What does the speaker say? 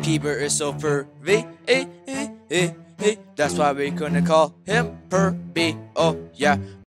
Peber is so furry. That's why we're gonna call him Perby. Oh yeah.